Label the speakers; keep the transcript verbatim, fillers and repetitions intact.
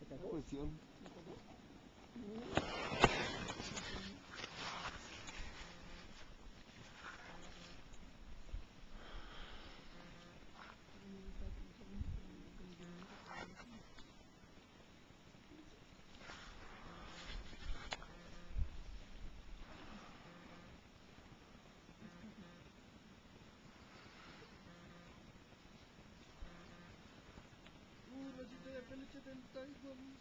Speaker 1: Cuestión. Uh, la cita de peluche del Taiwán.